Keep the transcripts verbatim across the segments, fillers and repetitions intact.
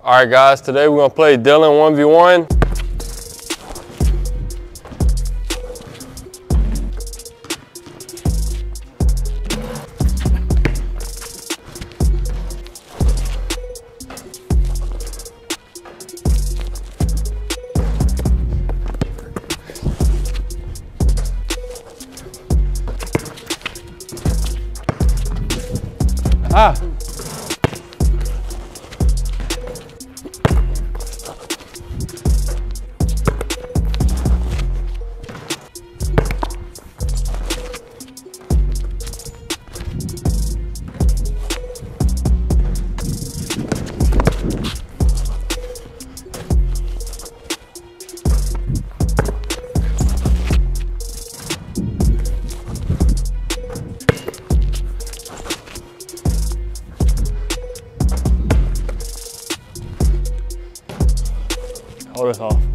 All right, guys, today we're gonna play Dylan one v one. Ah. Hold us off.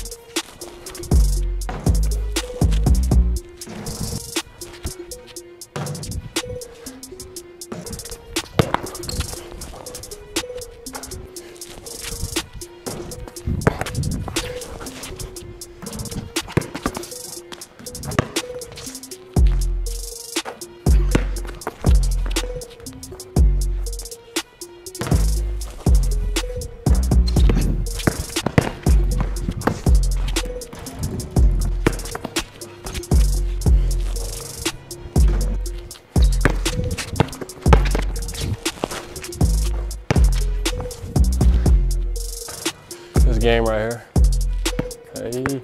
This game right here. Okay.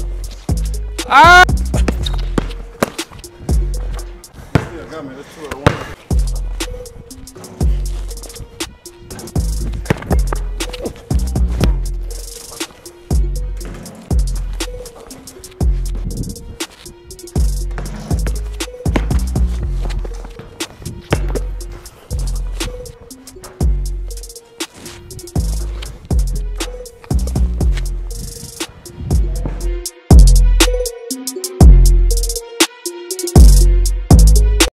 Ah! Yeah, got me. Let's do it.